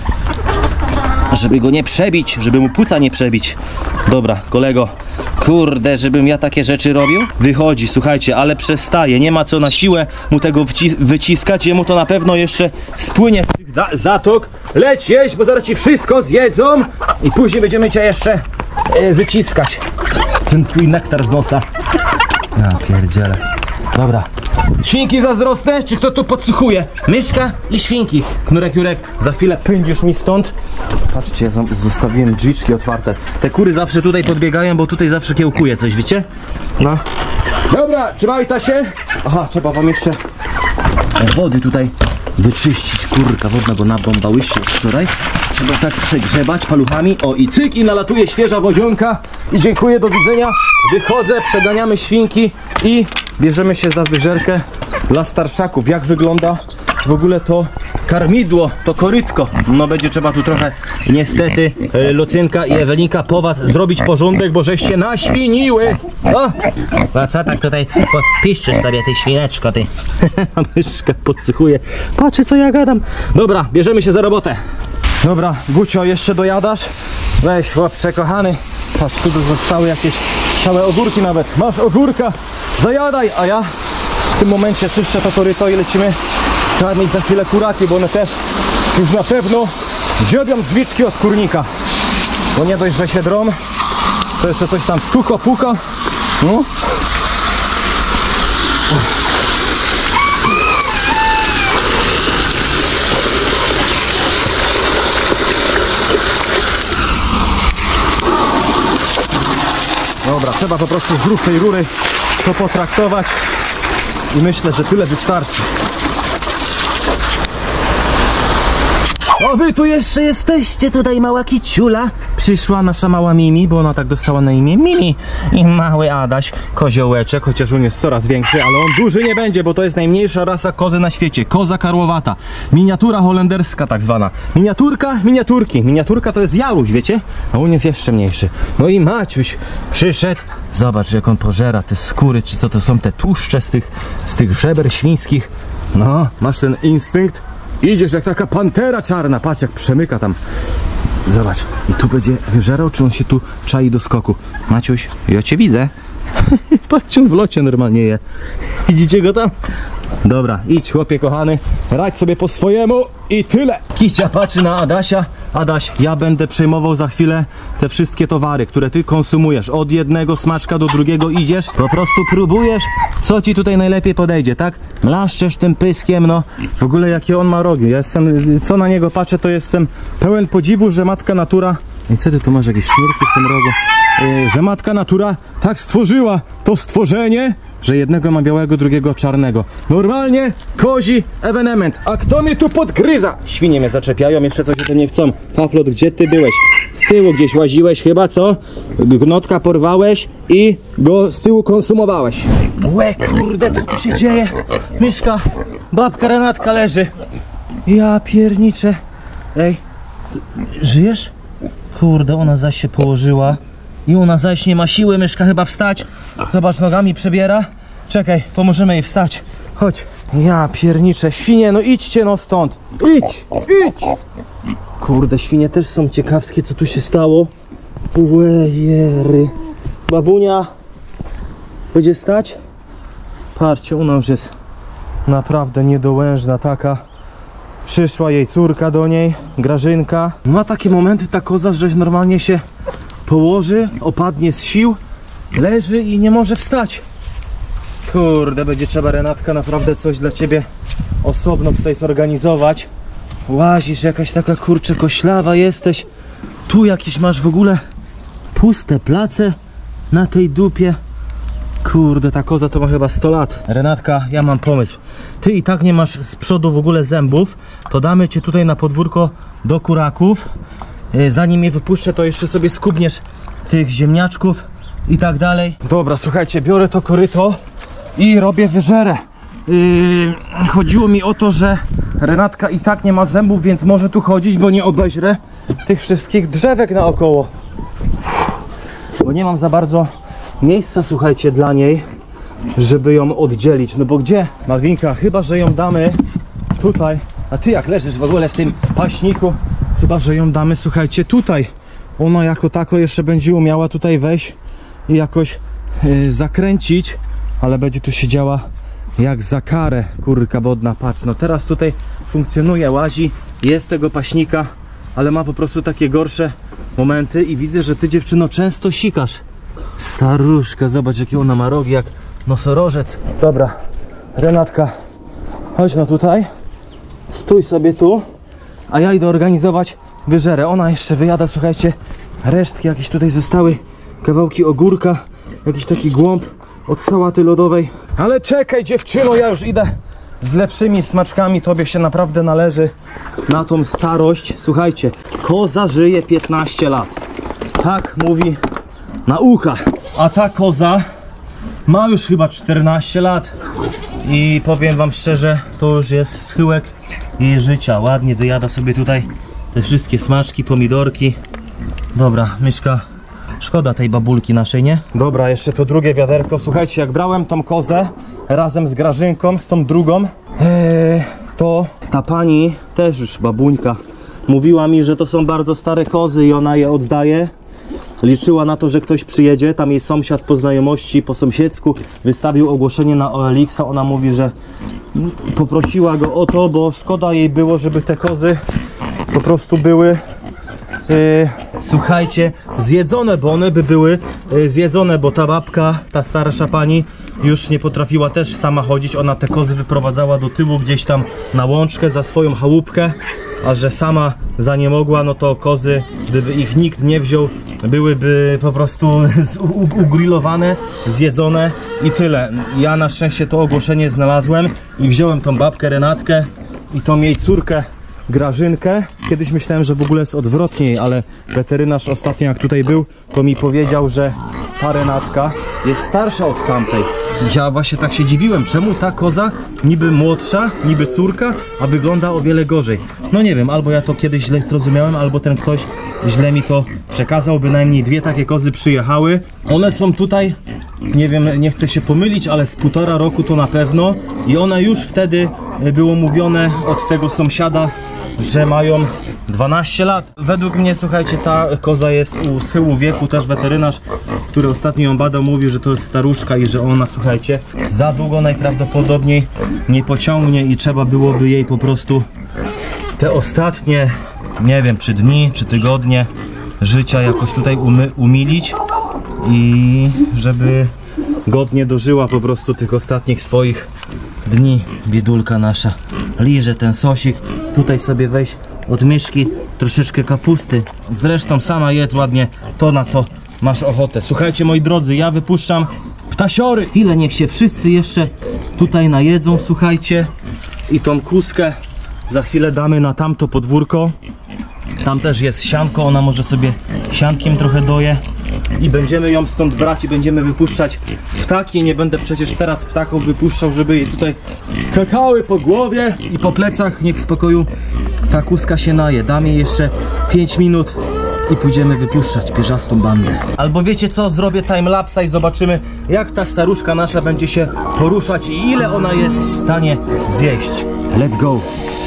[SPEAKER 1] żeby go nie przebić, żeby mu płuca nie przebić. Dobra, kolego, kurde, żebym ja takie rzeczy robił? Wychodzi, słuchajcie, ale przestaje, nie ma co na siłę mu tego wyciskać, jemu to na pewno jeszcze spłynie z tych zatok. Leć jeść, bo zaraz ci wszystko zjedzą i później będziemy cię jeszcze wyciskać. Ten twój nektar z nosa. Ja pierdzielę. Dobra. Świnki zazdrosne? Czy kto tu podsłuchuje? Myszka i świnki. Knurek, Jurek, za chwilę pędzisz mi stąd. Patrzcie, ja zostawiłem drzwiczki otwarte. Te kury zawsze tutaj podbiegają, bo tutaj zawsze kiełkuje coś, wiecie? No. Dobra, trzymaj ta się. Aha, trzeba wam jeszcze wody tutaj wyczyścić. Kurka wodna, bo nabąbałyście wczoraj. Trzeba tak przegrzebać paluchami. O i cyk, i nalatuje świeża wodzionka. I dziękuję, do widzenia. Wychodzę, przeganiamy świnki i bierzemy się za wyżerkę dla starszaków. Jak wygląda w ogóle to karmidło, to korytko? No będzie trzeba tu trochę niestety Lucynka i Ewelinka po was zrobić porządek, bo żeście naświniły. O! A co tak tutaj podpiszczysz sobie, ty świneczko, ty? Myszka podsychuje. Patrzcie, co ja gadam. Dobra, bierzemy się za robotę. Dobra, Gucio, jeszcze dojadasz? Weź, chłopcze kochany. Patrz, tu zostały jakieś całe ogórki nawet. Masz ogórka, zajadaj, a ja w tym momencie czyszczę to koryto i lecimy karmić za chwilę kuraki, bo one też już na pewno dziobią drzwiczki od kurnika. Bo nie dość, że się drą, to jeszcze coś tam puka No. Dobra, trzeba po prostu z tej rury to potraktować i myślę, że tyle wystarczy. O, wy tu jeszcze jesteście, tutaj mała kiciula. Przyszła nasza mała Mimi, bo ona tak dostała na imię Mimi. I mały Adaś, koziołeczek, chociaż on jest coraz większy, ale on duży nie będzie, bo to jest najmniejsza rasa kozy na świecie. Koza karłowata, miniatura holenderska tak zwana. Miniaturka, miniaturki. Miniaturka to jest Jaruś, wiecie? A on jest jeszcze mniejszy. No i Maciuś przyszedł. Zobacz, jak on pożera te skóry, czy co to są te tłuszcze z tych żeber świńskich. No, masz ten instynkt. Idziesz jak taka pantera czarna, patrz jak przemyka tam. Zobacz, i tu będzie wyżerał, czy on się tu czai do skoku? Maciuś, ja cię widzę. Patrzcie, on w locie normalnie je. Widzicie go tam? Dobra, idź chłopie kochany, radź sobie po swojemu i tyle. Kicia patrzy na Adasia. Adaś, ja będę przejmował za chwilę te wszystkie towary, które ty konsumujesz. Od jednego smaczka do drugiego idziesz, po prostu próbujesz, co ci tutaj najlepiej podejdzie, tak? Mlaszczesz tym pyskiem, no. W ogóle jakie on ma rogi. Ja jestem, co na niego patrzę, to jestem pełen podziwu, że matka natura... I co ty tu masz, jakieś sznurki w tym rogu? Że matka natura tak stworzyła to stworzenie, że jednego ma białego, drugiego czarnego. Normalnie kozi ewenement. A kto mnie tu podgryza? Świnie mnie zaczepiają, jeszcze coś ode mnie chcą. Paflot, gdzie ty byłeś? Z tyłu gdzieś łaziłeś chyba, co? Gnotka porwałeś i go z tyłu konsumowałeś. Łe, kurde, co tu się dzieje? Myszka, babka Renatka leży. Ja pierniczę. Ej, żyjesz? Kurde, ona zaś się położyła. I ona zaś nie ma siły, myszka, chyba wstać. Zobacz, nogami przebiera. Czekaj, pomożemy jej wstać. Chodź. Ja pierniczę. Świnie, no idźcie no stąd. Idź, idź. Kurde, świnie też są ciekawskie, co tu się stało. Łejery. Babunia. Będzie stać? Patrzcie, ona już jest naprawdę niedołężna taka. Przyszła jej córka do niej, Grażynka. Ma takie momenty ta koza, że normalnie się położy, opadnie z sił, leży i nie może wstać. Kurde, będzie trzeba, Renatka, naprawdę coś dla ciebie osobno tutaj zorganizować. Łazisz, jakaś taka, kurczę, koślawa jesteś. Tu jakieś masz w ogóle puste place na tej dupie. Kurde, ta koza to ma chyba 100 lat. Renatka, ja mam pomysł. Ty i tak nie masz z przodu w ogóle zębów, to damy cię tutaj na podwórko do kuraków. Zanim je wypuszczę, to jeszcze sobie skubniesz tych ziemniaczków i tak dalej. Dobra, słuchajcie, biorę to koryto i robię wyżerę. Chodziło mi o to, że Renatka i tak nie ma zębów, więc może tu chodzić, bo nie obeźrę tych wszystkich drzewek naokoło. Bo nie mam za bardzo miejsca, słuchajcie, dla niej, żeby ją oddzielić. No bo gdzie, Malwinka? Chyba że ją damy tutaj. A ty jak leżysz w ogóle w tym paśniku? Chyba że ją damy, słuchajcie, tutaj. Ona jako tako jeszcze będzie umiała tutaj wejść i jakoś zakręcić, ale będzie tu siedziała jak za karę, kurka wodna. Patrz, no teraz tutaj funkcjonuje, łazi, jest tego paśnika, ale ma po prostu takie gorsze momenty i widzę, że ty, dziewczyno, często sikasz. Staruszka, zobacz, jakie ona ma rogi, jak nosorożec. Dobra, Renatka, chodź no tutaj, stój sobie tu, a ja idę organizować wyżerę. Ona jeszcze wyjada, słuchajcie, resztki jakieś tutaj zostały, kawałki ogórka, jakiś taki głąb od sałaty lodowej. Ale czekaj, dziewczyno, ja już idę z lepszymi smaczkami, tobie się naprawdę należy na tą starość. Słuchajcie, koza żyje 15 lat. Tak mówi nauka. A ta koza ma już chyba 14 lat. I powiem wam szczerze, to już jest schyłek jej życia. Ładnie wyjada sobie tutaj te wszystkie smaczki, pomidorki. Dobra, myszka, szkoda tej babulki naszej, nie? Dobra, jeszcze to drugie wiaderko. Słuchajcie, jak brałem tą kozę razem z Grażynką, z tą drugą, to ta pani, też już babuńka, mówiła mi, że to są bardzo stare kozy i ona je oddaje. Liczyła na to, że ktoś przyjedzie, tam jej sąsiad po znajomości, po sąsiedzku wystawił ogłoszenie na OLX-a. Ona mówi, że poprosiła go o to, bo szkoda jej było, żeby te kozy po prostu były słuchajcie, zjedzone, bo one by były zjedzone, bo ta babka, ta starsza pani już nie potrafiła też sama chodzić. Ona te kozy wyprowadzała do tyłu gdzieś tam na łączkę za swoją chałupkę, a że sama za nie mogła, no to kozy, gdyby ich nikt nie wziął, byłyby po prostu ugrillowane, zjedzone i tyle. Ja na szczęście to ogłoszenie znalazłem i wziąłem tą babkę Renatkę i tą jej córkę Grażynkę. Kiedyś myślałem, że w ogóle jest odwrotnie, ale weterynarz ostatnio jak tutaj był, to mi powiedział, że ta Renatka jest starsza od tamtej. Ja właśnie tak się dziwiłem, czemu ta koza niby młodsza, niby córka, a wygląda o wiele gorzej. No nie wiem, albo ja to kiedyś źle zrozumiałem, albo ten ktoś źle mi to przekazał. Bynajmniej dwie takie kozy przyjechały. One są tutaj, nie wiem, nie chcę się pomylić, ale z 1,5 roku to na pewno. I one już wtedy było mówione od tego sąsiada, że mają 12 lat. Według mnie, słuchajcie, ta koza jest u schyłu wieku. Też weterynarz, który ostatnio ją badał, mówił, że to jest staruszka i że ona, słuchajcie, za długo najprawdopodobniej nie pociągnie i trzeba byłoby jej po prostu te ostatnie, nie wiem, czy dni, czy tygodnie życia jakoś tutaj umilić i żeby godnie dożyła po prostu tych ostatnich swoich dni. Biedulka nasza liże ten sosik. Tutaj sobie weź od myszki troszeczkę kapusty. Zresztą sama jedz ładnie to, na co masz ochotę. Słuchajcie, moi drodzy, ja wypuszczam ptasiory. Chwilę, niech się wszyscy jeszcze tutaj najedzą, słuchajcie. I tą kuskę za chwilę damy na tamto podwórko. Tam też jest sianko, ona może sobie siankiem trochę doje. I będziemy ją stąd brać i będziemy wypuszczać ptaki. Nie będę przecież teraz ptaków wypuszczał, żeby je tutaj skakały po głowie i po plecach. Niech w spokoju ta kuska się naje. Dam jej jeszcze 5 minut i pójdziemy wypuszczać pierzastą bandę. Albo wiecie co, zrobię timelapsa i zobaczymy, jak ta staruszka nasza będzie się poruszać i ile ona jest w stanie zjeść. Let's go!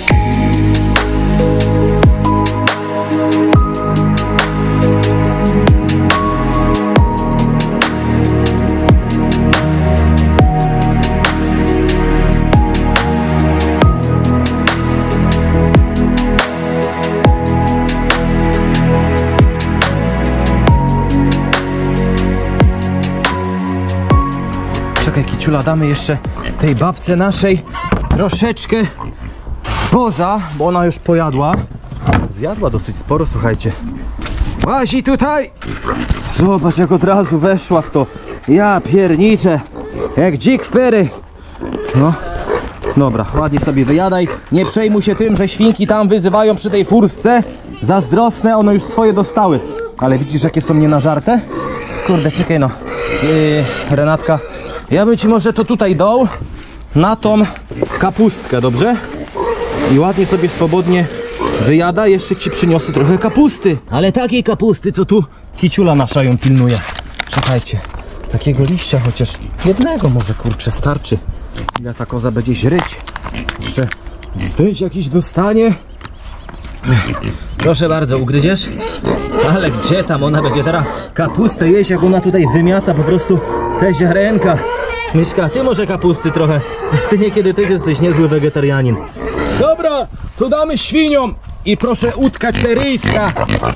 [SPEAKER 1] Czekaj, Kiciula, damy jeszcze tej babce naszej troszeczkę zboża, bo ona już pojadła. Zjadła dosyć sporo, słuchajcie. Łazi tutaj! Zobacz, jak od razu weszła w to. Ja pierniczę, jak dzik w pery. No, dobra, ładnie sobie wyjadaj. Nie przejmuj się tym, że świnki tam wyzywają przy tej furtce. Zazdrosne, one już swoje dostały. Ale widzisz, jakie są nienażarte? Kurde, czekaj no. Renatka, ja bym ci może to tutaj dał na tą kapustkę, dobrze? I ładnie sobie swobodnie wyjada. Jeszcze ci przyniosę trochę kapusty. Ale takiej kapusty, co tu Kiciula nasza ją pilnuje. Czekajcie, takiego liścia chociaż jednego może, kurczę, starczy. Ile ta koza będzie źryć. Jeszcze zdjęć jakiś dostanie. Proszę bardzo, ugryziesz? Ale gdzie tam, ona będzie teraz kapustę jeść, jak ona tutaj wymiata po prostu te ziarenka. Myszka, ty może kapusty trochę. Ty niekiedy też jesteś niezły wegetarianin. Dobra, to damy świniom i proszę utkać te ryjska.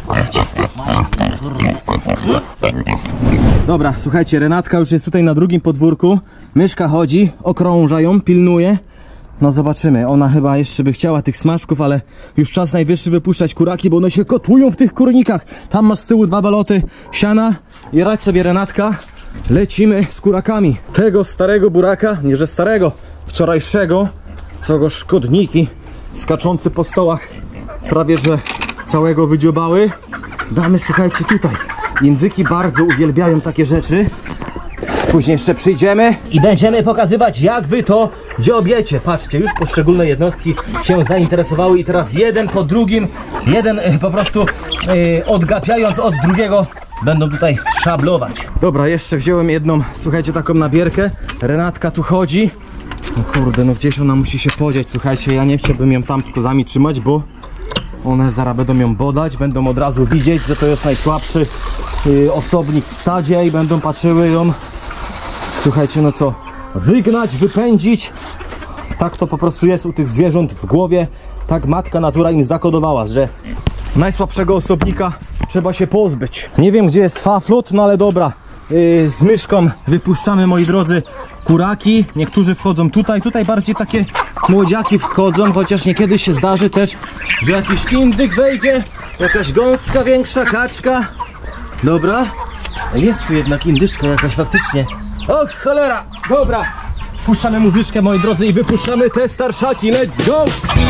[SPEAKER 1] Dobra, słuchajcie, Renatka już jest tutaj na drugim podwórku. Myszka chodzi, okrąża ją, pilnuje. No zobaczymy, ona chyba jeszcze by chciała tych smaczków, ale już czas najwyższy wypuszczać kuraki, bo one się kotłują w tych kurnikach. Tam masz z tyłu 2 baloty siana i radź sobie, Renatka. Lecimy z kurakami. Tego starego buraka, nie że starego, wczorajszego, co go szkodniki skaczący po stołach prawie że całego wydziobały. Damy, słuchajcie, tutaj. Indyki bardzo uwielbiają takie rzeczy. Później jeszcze przyjdziemy i będziemy pokazywać, jak wy to dziobiecie. Patrzcie, już poszczególne jednostki się zainteresowały i teraz jeden po drugim, jeden po prostu odgapiając od drugiego, będą tutaj szablować. Dobra, jeszcze wziąłem jedną, słuchajcie, taką nabierkę. Renatka tu chodzi. No kurde, no gdzieś ona musi się podziać, słuchajcie, ja nie chciałbym ją tam z kozami trzymać, bo one zaraz będą ją bodać, będą od razu widzieć, że to jest najsłabszy osobnik w stadzie i będą patrzyły ją, słuchajcie, no co, wygnać, wypędzić. Tak to po prostu jest u tych zwierząt w głowie. Tak matka natura im zakodowała, że najsłabszego osobnika trzeba się pozbyć. Nie wiem, gdzie jest faflut, no ale dobra. Z myszką wypuszczamy, moi drodzy, kuraki. Niektórzy wchodzą tutaj, bardziej takie młodziaki wchodzą, chociaż niekiedy się zdarzy też, że jakiś indyk wejdzie, jakaś gąska większa, kaczka. Dobra, jest tu jednak indyczka jakaś faktycznie. Och, cholera, dobra. Puszczamy muzyczkę, moi drodzy, i wypuszczamy te starszaki, let's go!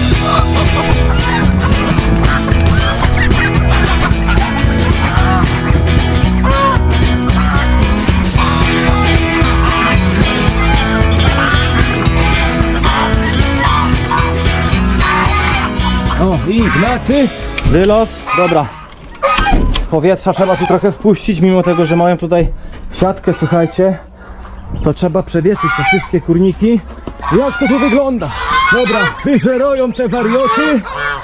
[SPEAKER 1] O, i Ignacy, wylos, dobra. Powietrza trzeba tu trochę wpuścić, mimo tego, że mają tutaj siatkę, słuchajcie. To trzeba przewietrzyć te wszystkie kurniki. Jak to tu wygląda? Dobra, wyżerują te warioty.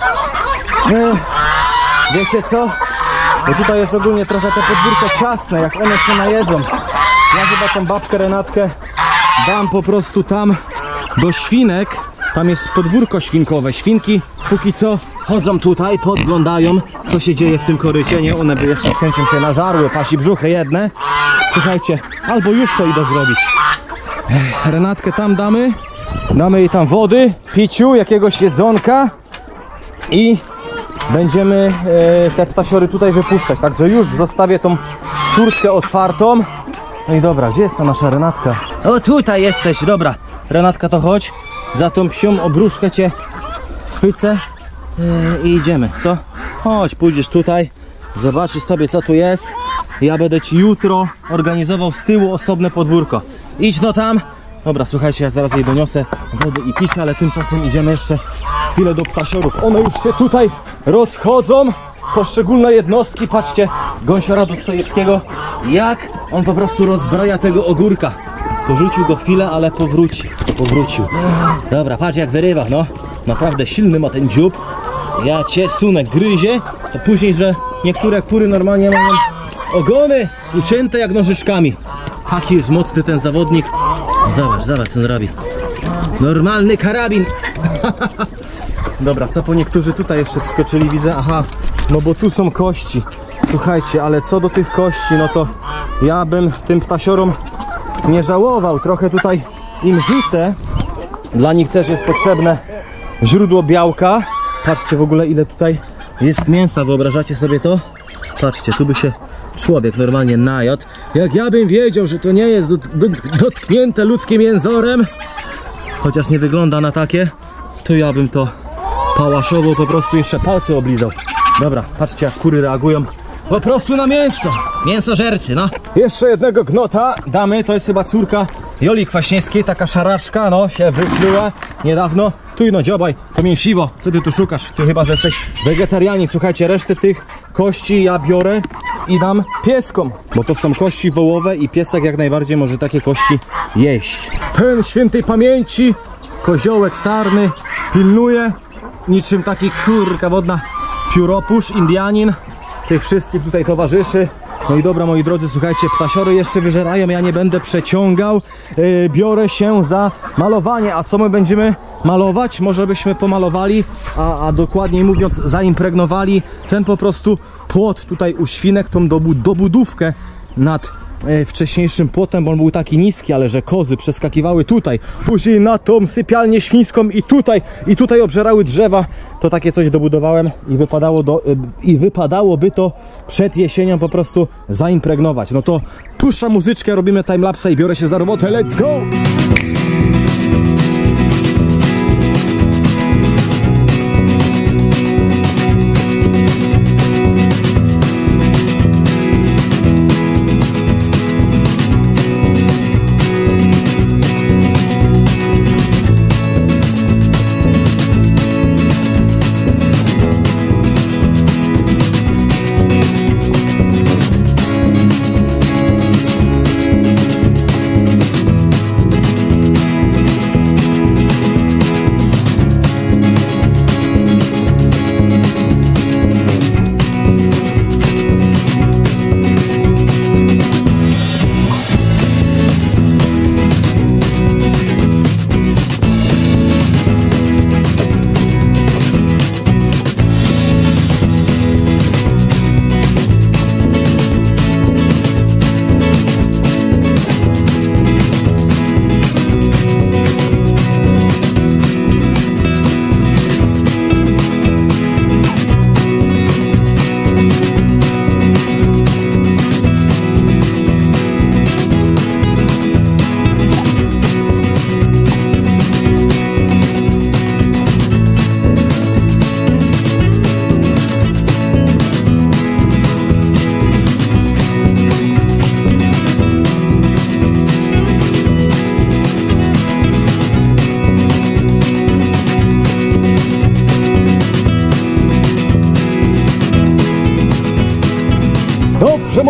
[SPEAKER 1] Wiecie co? Bo tutaj jest ogólnie trochę te podwórko ciasne, jak one się najedzą. Ja chyba tą babkę Renatkę dam po prostu tam do świnek. Tam jest podwórko świnkowe. Świnki póki co chodzą tutaj, podglądają, co się dzieje w tym korycie. Nie, one by jeszcze z chęcią się nażarły, pasi brzuchy jedne. Słuchajcie, albo już to idę zrobić. Renatkę tam damy. Damy jej tam wody, piciu, jakiegoś jedzonka. I będziemy te ptasiory tutaj wypuszczać. Także już zostawię tą furtkę otwartą. No i dobra, gdzie jest ta nasza Renatka? O, tutaj jesteś, dobra. Renatka, to chodź. Za tą psią obruszkę cię chwycę i idziemy, co? Chodź, pójdziesz tutaj, zobaczysz sobie, co tu jest. Ja będę ci jutro organizował z tyłu osobne podwórko. Idź no tam. Dobra, słuchajcie, ja zaraz jej doniosę wody i picia, ale tymczasem idziemy jeszcze chwilę do ptasiorów. One już się tutaj rozchodzą, poszczególne jednostki. Patrzcie, gąsiora Dostojewskiego, jak on po prostu rozbraja tego ogórka. Porzucił go chwilę, ale powrócił. Dobra, patrz jak wyrywa, no. Naprawdę silny ma ten dziób. Ja cię sunę, gryzie. To później, że niektóre kury normalnie mają ogony ucięte jak nożyczkami. Jaki jest mocny ten zawodnik. Zobacz co on robi. Normalny karabin. Dobra, co po niektórzy tutaj jeszcze wskoczyli, widzę. Aha, no bo tu są kości. Słuchajcie, ale co do tych kości, no to ja bym tym ptasiorom nie żałował. Trochę tutaj im rzucę. Dla nich też jest potrzebne źródło białka. Patrzcie w ogóle, ile tutaj jest mięsa. Wyobrażacie sobie to? Patrzcie, tu by się człowiek normalnie najadł. Jak ja bym wiedział, że to nie jest dotknięte ludzkim jęzorem, chociaż nie wygląda na takie, to ja bym to pałaszowo po prostu jeszcze palce oblizał. Dobra, patrzcie jak kury reagują po prostu na mięso. Mięsożercy, no. Jeszcze jednego gnota damy, to jest chyba córka Joli Kwaśniewskiej, taka szaraczka, no, się wykluła niedawno. Tu no dziobaj, to mięsiwo, co ty tu szukasz? Ty chyba, że jesteś wegetarianin. Słuchajcie, resztę tych kości ja biorę i dam pieskom, bo to są kości wołowe i piesek jak najbardziej może takie kości jeść. Ten świętej pamięci koziołek sarny pilnuje niczym taki kurka wodna pióropusz, Indianin, tych wszystkich tutaj towarzyszy. No i dobra, moi drodzy, słuchajcie, ptasiory jeszcze wyżerają, ja nie będę przeciągał. Biorę się za malowanie. A co my będziemy malować? Może byśmy pomalowali, a dokładniej mówiąc zaimpregnowali ten po prostu płot tutaj u świnek, tą dobudówkę nad wcześniejszym płotem, bo on był taki niski, ale że kozy przeskakiwały tutaj, później na tą sypialnię świńską i tutaj obżerały drzewa, to takie coś dobudowałem i wypadałoby to przed jesienią po prostu zaimpregnować. No to puszczam muzyczkę, robimy timelapse i biorę się za robotę, let's go!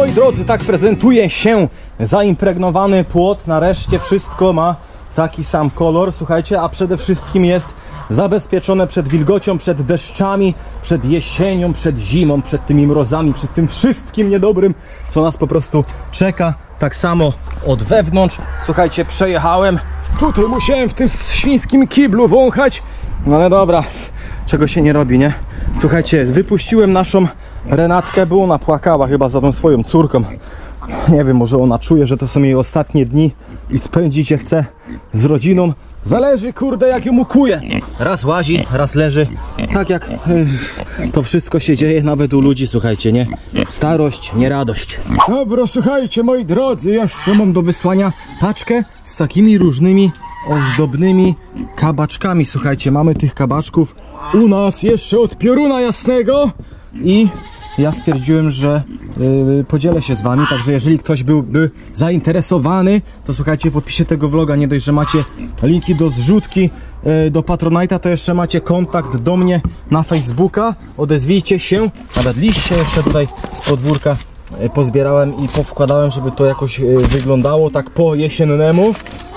[SPEAKER 1] moi drodzy, tak prezentuje się zaimpregnowany płot. Nareszcie wszystko ma taki sam kolor, słuchajcie, a przede wszystkim jest zabezpieczone przed wilgocią, przed deszczami, przed jesienią, przed zimą, przed tymi mrozami, przed tym wszystkim niedobrym, co nas po prostu czeka. Tak samo od wewnątrz, słuchajcie, przejechałem. Tutaj musiałem w tym świńskim kiblu wąchać, no ale dobra, czego się nie robi, nie? Słuchajcie, wypuściłem naszą Renatkę, bo ona płakała chyba za tą swoją córką. Nie wiem, może ona czuje, że to są jej ostatnie dni i spędzić je chce z rodziną. Zależy, kurde, jak ją ukuje. Raz łazi, raz leży. Tak jak to wszystko się dzieje nawet u ludzi, słuchajcie, nie? Starość, nie radość. Dobra, słuchajcie, moi drodzy, jeszcze mam do wysłania paczkę z takimi różnymi ozdobnymi kabaczkami. Słuchajcie, mamy tych kabaczków u nas jeszcze od pioruna jasnego i ja stwierdziłem, że podzielę się z wami, także jeżeli ktoś byłby zainteresowany, to słuchajcie, w opisie tego vloga nie dość, że macie linki do zrzutki, do Patronite'a, to jeszcze macie kontakt do mnie na Facebooka, odezwijcie się, nawet liście jeszcze tutaj z podwórka pozbierałem i powkładałem, żeby to jakoś wyglądało tak po jesiennemu.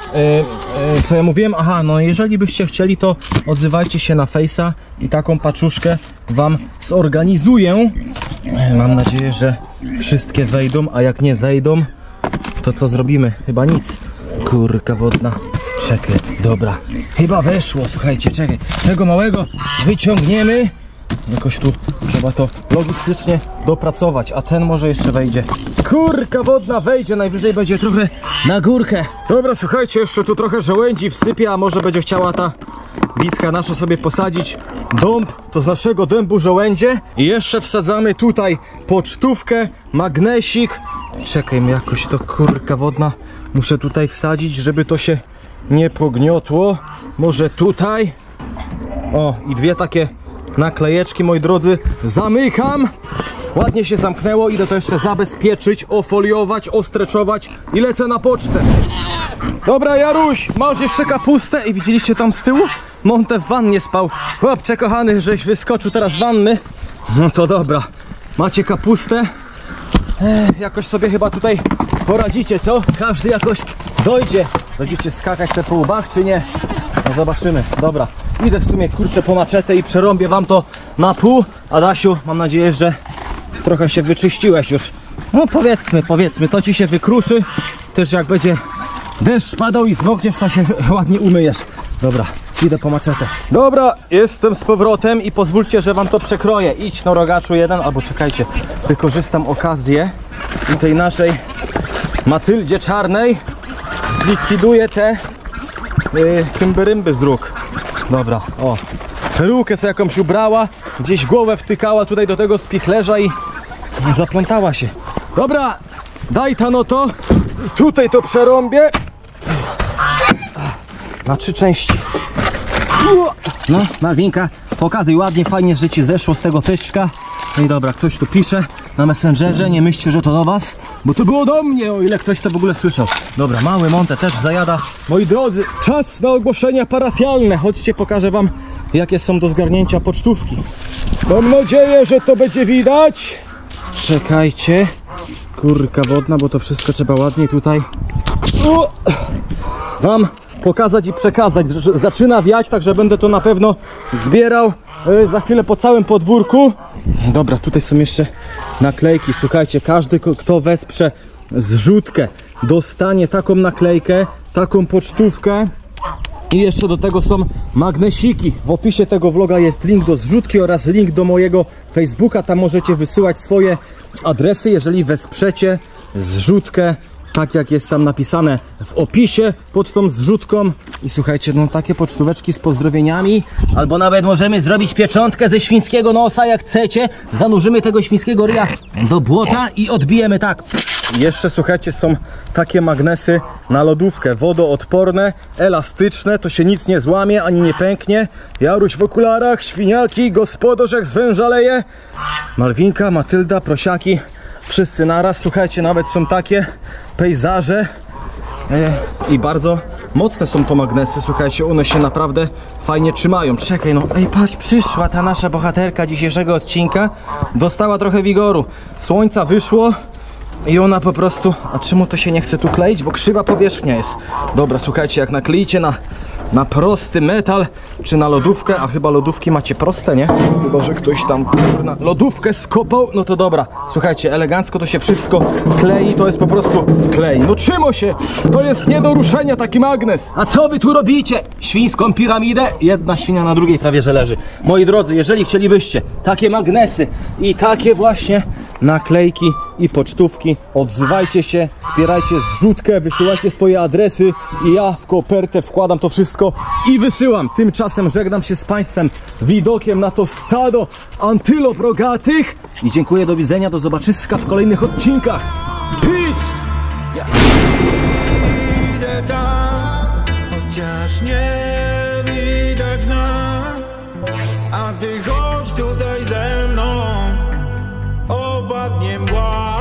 [SPEAKER 1] Co ja mówiłem? Aha, no jeżeli byście chcieli, to odzywajcie się na Face'a i taką paczuszkę wam zorganizuję. Mam nadzieję, że wszystkie wejdą, a jak nie wejdą, to co zrobimy? Chyba nic. Kurka wodna. Czekaj, dobra. Chyba weszło, słuchajcie, czekaj. Tego małego wyciągniemy. Jakoś tu trzeba to logistycznie dopracować, a ten może jeszcze wejdzie. Kurka wodna wejdzie, najwyżej będzie trochę na górkę. Dobra, słuchajcie, jeszcze tu trochę żołędzi wsypię, a może będzie chciała ta Bicka nasza sobie posadzić dąb, to z naszego dębu żołędzie. I jeszcze wsadzamy tutaj pocztówkę, magnesik. Czekaj, jakoś to, kurka wodna, muszę tutaj wsadzić, żeby to się nie pogniotło. Może tutaj. O, i dwie takie naklejeczki, moi drodzy, zamykam. Ładnie się zamknęło, idę to jeszcze zabezpieczyć, ofoliować, ostreczować i lecę na pocztę. Dobra, Jaruś, masz jeszcze kapustę i widzieliście tam z tyłu? Monte w wannie spał. Chłopcze kochany, żeś wyskoczył teraz z wanny. No to dobra, macie kapustę. Jakoś sobie chyba tutaj poradzicie, co? Każdy jakoś dojdzie. Będziecie skakać sobie po łbach, czy nie? No zobaczymy. Dobra, idę w sumie, kurczę, po maczetę i przerąbię wam to na pół. Adasiu, mam nadzieję, że trochę się wyczyściłeś już. No powiedzmy, to ci się wykruszy. Też jak będzie deszcz padał i zmokniesz, to się ładnie umyjesz. Dobra, idę po maczetę. Dobra, jestem z powrotem i pozwólcie, że wam to przekroję. Idź, no rogaczu jeden, albo czekajcie, wykorzystam okazję i tej naszej Matyldzie czarnej zlikwiduję te kymberymby z róg. Dobra, o, perukę sobie jakąś ubrała, gdzieś głowę wtykała tutaj do tego spichlerza i zaplątała się. Dobra, daj ta no to, tutaj to przerąbię na 3 części. No, Malwinka, pokazuj ładnie, fajnie, że ci zeszło z tego pyszczka. No i dobra, ktoś tu pisze na Messengerze, nie myślcie, że to do was, bo to było do mnie, o ile ktoś to w ogóle słyszał. Dobra, mały Monte też zajada. Moi drodzy, czas na ogłoszenia parafialne. Chodźcie, pokażę wam, jakie są do zgarnięcia pocztówki. Mam nadzieję, że to będzie widać. Czekajcie, kurka wodna, bo to wszystko trzeba ładnie tutaj wam pokazać i przekazać. Zaczyna wiać, także będę to na pewno zbierał za chwilę po całym podwórku. Dobra, tutaj są jeszcze naklejki. Słuchajcie, każdy, kto wesprze zrzutkę, dostanie taką naklejkę, taką pocztówkę. I jeszcze do tego są magnesiki. W opisie tego vloga jest link do zrzutki oraz link do mojego Facebooka. Tam możecie wysyłać swoje adresy, jeżeli wesprzecie zrzutkę, tak jak jest tam napisane w opisie pod tą zrzutką. I słuchajcie, no takie pocztóweczki z pozdrowieniami, albo nawet możemy zrobić pieczątkę ze świńskiego nosa, jak chcecie. Zanurzymy tego świńskiego ryja do błota i odbijemy tak. Jeszcze słuchajcie, są takie magnesy na lodówkę, wodoodporne, elastyczne, to się nic nie złamie, ani nie pęknie. Jaruś w okularach, świniaki, gospodarz jak zwężaleje. Malwinka, Matylda, prosiaki, wszyscy naraz. Słuchajcie, nawet są takie pejzaże i bardzo mocne są to magnesy. Słuchajcie, one się naprawdę fajnie trzymają. Czekaj, no, ej, patrz, przyszła ta nasza bohaterka dzisiejszego odcinka. Dostała trochę wigoru. Słońca wyszło. I ona po prostu... A czemu to się nie chce tu kleić? Bo krzywa powierzchnia jest. Dobra, słuchajcie, jak nakleicie na prosty metal, czy na lodówkę, a chyba lodówki macie proste, nie? Chyba że ktoś tam na lodówkę skopał, no to dobra. Słuchajcie, elegancko to się wszystko klei, to jest po prostu klej. No trzymo się! To jest nie do ruszenia taki magnes. A co wy tu robicie? Świńską piramidę? Jedna świnia na drugiej prawie że leży. Moi drodzy, jeżeli chcielibyście takie magnesy i takie właśnie naklejki i pocztówki, odzywajcie się, wspierajcie zrzutkę, wysyłajcie swoje adresy i ja w kopertę wkładam to wszystko i wysyłam. Tymczasem żegnam się z Państwem widokiem na to stado antylop rogatych i dziękuję, do widzenia, do zobaczyska w kolejnych odcinkach. Peace!
[SPEAKER 2] Idę tam, chociaż nie widać nas, a ty chodź tutaj ze mną, opadnie mgła.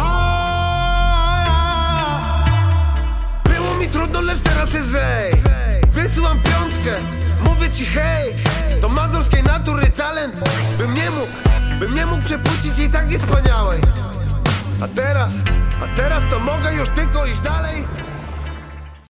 [SPEAKER 2] Było mi trudno, lecz teraz jest lżej. Wysyłam piątkę, mówię ci hej, to mazurskiej natury talent. Bym nie mógł przepuścić jej takiej wspaniałej. A teraz to mogę już tylko iść dalej.